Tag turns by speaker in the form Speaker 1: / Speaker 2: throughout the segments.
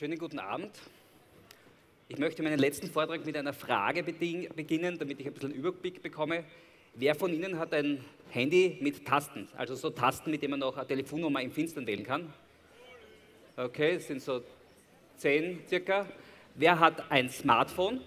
Speaker 1: Schönen guten Abend. Ich möchte meinen letzten Vortrag mit einer Frage beginnen, damit ich ein bisschen einen Überblick bekomme. Wer von Ihnen hat ein Handy mit Tasten, also so Tasten, mit denen man noch eine Telefonnummer im Finstern wählen kann? Okay, es sind so 10 circa. Wer hat ein Smartphone?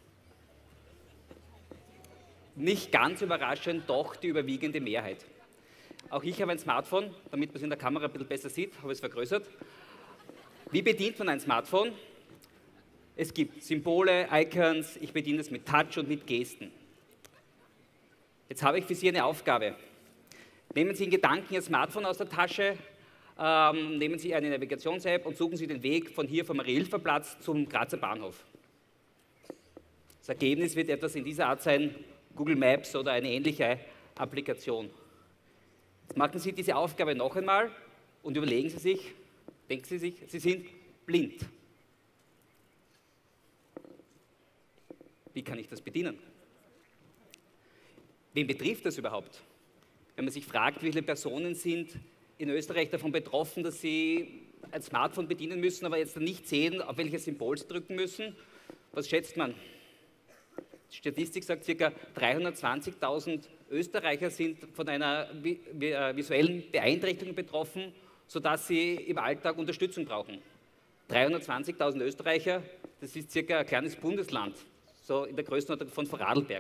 Speaker 1: Nicht ganz überraschend, doch die überwiegende Mehrheit. Auch ich habe ein Smartphone, damit man es in der Kamera ein bisschen besser sieht, habe es vergrößert. Wie bedient man ein Smartphone? Es gibt Symbole, Icons, ich bediene es mit Touch und mit Gesten. Jetzt habe ich für Sie eine Aufgabe. Nehmen Sie in Gedanken Ihr Smartphone aus der Tasche, nehmen Sie eine Navigations-App und suchen Sie den Weg von hier vom Marie-Hilfer-Platz zum Grazer Bahnhof. Das Ergebnis wird etwas in dieser Art sein, Google Maps oder eine ähnliche Applikation. Jetzt machen Sie diese Aufgabe noch einmal und überlegen Sie sich, denken Sie sich, Sie sind blind. Wie kann ich das bedienen? Wen betrifft das überhaupt? Wenn man sich fragt, wie viele Personen sind in Österreich davon betroffen, dass sie ein Smartphone bedienen müssen, aber jetzt nicht sehen, auf welches Symbol sie drücken müssen, was schätzt man? Die Statistik sagt, ca. 320.000 Österreicher sind von einer visuellen Beeinträchtigung betroffen, sodass sie im Alltag Unterstützung brauchen. 320.000 Österreicher, das ist circa ein kleines Bundesland, so in der Größenordnung von Vorarlberg.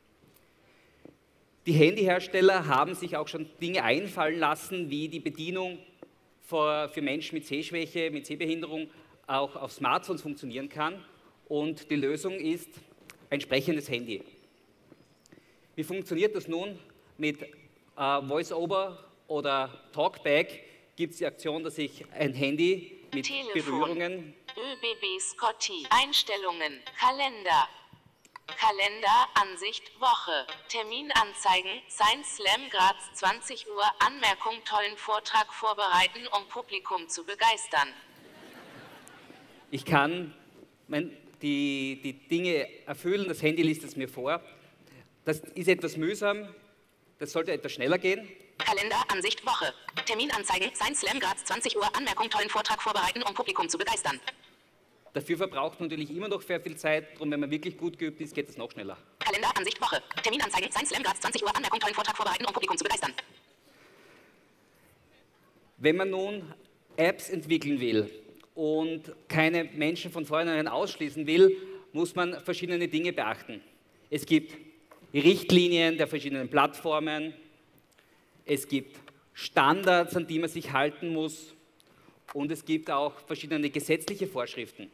Speaker 1: Die Handyhersteller haben sich auch schon Dinge einfallen lassen, wie die Bedienung für Menschen mit Sehschwäche, mit Sehbehinderung auch auf Smartphones funktionieren kann. Und die Lösung ist ein sprechendes Handy. Wie funktioniert das nun? Mit Voice-Over oder Talkback gibt es die Aktion, dass ich ein Handy mit
Speaker 2: Telefon.
Speaker 1: Berührungen...
Speaker 2: ÖBB Scotty. Einstellungen. Kalender. Kalender, Ansicht, Woche. Terminanzeigen, Science Slam Graz 20 Uhr, Anmerkung, tollen Vortrag vorbereiten, um Publikum zu begeistern.
Speaker 1: Ich kann die Dinge erfüllen, das Handy liest es mir vor. Das ist etwas mühsam, das sollte etwas schneller gehen.
Speaker 2: Kalender, Ansicht, Woche. Terminanzeigen, Science Slam Graz 20 Uhr, Anmerkung, tollen Vortrag vorbereiten, um Publikum zu begeistern.
Speaker 1: Dafür verbraucht man natürlich immer noch sehr viel Zeit, darum, wenn man wirklich gut geübt ist, geht es noch schneller.
Speaker 2: Kalender, Ansicht, Woche. Terminanzeigen, Science Slam Graz 20 Uhr, Anmerkung, tollen Vortrag vorbereiten, um Publikum zu begeistern.
Speaker 1: Wenn man nun Apps entwickeln will und keine Menschen von vornherein ausschließen will, muss man verschiedene Dinge beachten. Es gibt Richtlinien der verschiedenen Plattformen, es gibt Standards, an die man sich halten muss und es gibt auch verschiedene gesetzliche Vorschriften.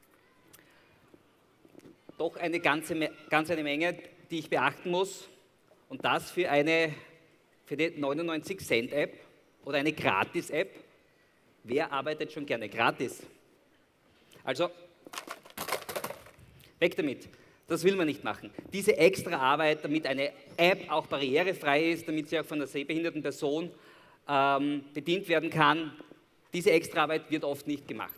Speaker 1: Doch eine ganze Menge, die ich beachten muss und das für eine 99-Cent-App oder eine Gratis-App. Wer arbeitet schon gerne gratis? Also, weg damit. Das will man nicht machen. Diese extra Arbeit, damit eine App auch barrierefrei ist, damit sie auch von einer sehbehinderten Person bedient werden kann, diese extra Arbeit wird oft nicht gemacht.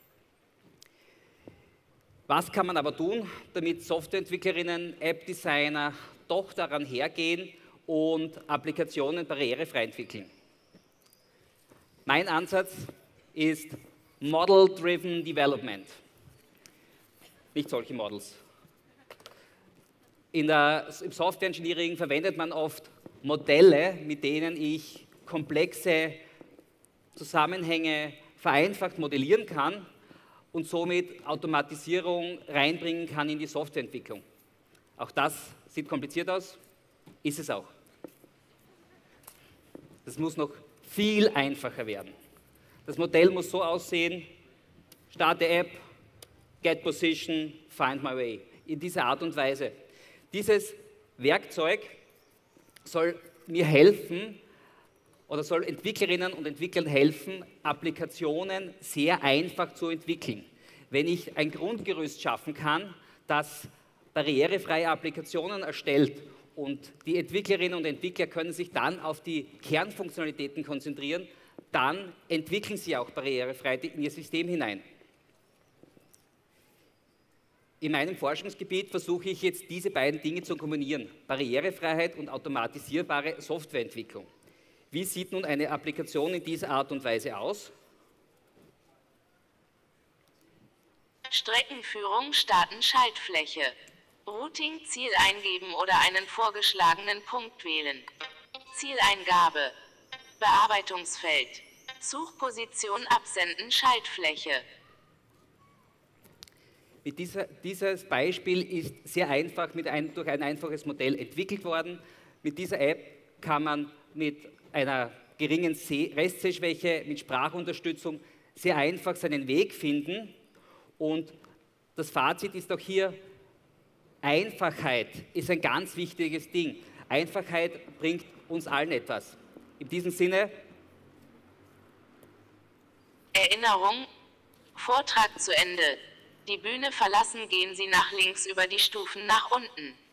Speaker 1: Was kann man aber tun, damit Softwareentwicklerinnen, App-Designer doch daran hergehen und Applikationen barrierefrei entwickeln? Mein Ansatz ist Model-Driven Development. Nicht solche Models. Im Software Engineering verwendet man oft Modelle, mit denen ich komplexe Zusammenhänge vereinfacht modellieren kann und somit Automatisierung reinbringen kann in die Softwareentwicklung. Auch das sieht kompliziert aus, ist es auch. Das muss noch viel einfacher werden. Das Modell muss so aussehen, starte App, get position, find my way. In dieser Art und Weise. Dieses Werkzeug soll mir helfen oder soll Entwicklerinnen und Entwicklern helfen, Applikationen sehr einfach zu entwickeln. Wenn ich ein Grundgerüst schaffen kann, das barrierefreie Applikationen erstellt und die Entwicklerinnen und Entwickler können sich dann auf die Kernfunktionalitäten konzentrieren, dann entwickeln sie auch barrierefrei in ihr System hinein. In meinem Forschungsgebiet versuche ich jetzt diese beiden Dinge zu kombinieren, Barrierefreiheit und automatisierbare Softwareentwicklung. Wie sieht nun eine Applikation in dieser Art und Weise aus?
Speaker 2: Streckenführung starten Schaltfläche. Routing Ziel eingeben oder einen vorgeschlagenen Punkt wählen. Zieleingabe. Bearbeitungsfeld. Suchposition absenden Schaltfläche.
Speaker 1: Dieses Beispiel ist sehr einfach durch ein einfaches Modell entwickelt worden. Mit dieser App kann man mit einer geringen Restsehschwäche, mit Sprachunterstützung sehr einfach seinen Weg finden. Und das Fazit ist auch hier, Einfachheit ist ein ganz wichtiges Ding. Einfachheit bringt uns allen etwas. In diesem Sinne.
Speaker 2: Erinnerung. Vortrag zu Ende. Die Bühne verlassen, gehen Sie nach links über die Stufen nach unten.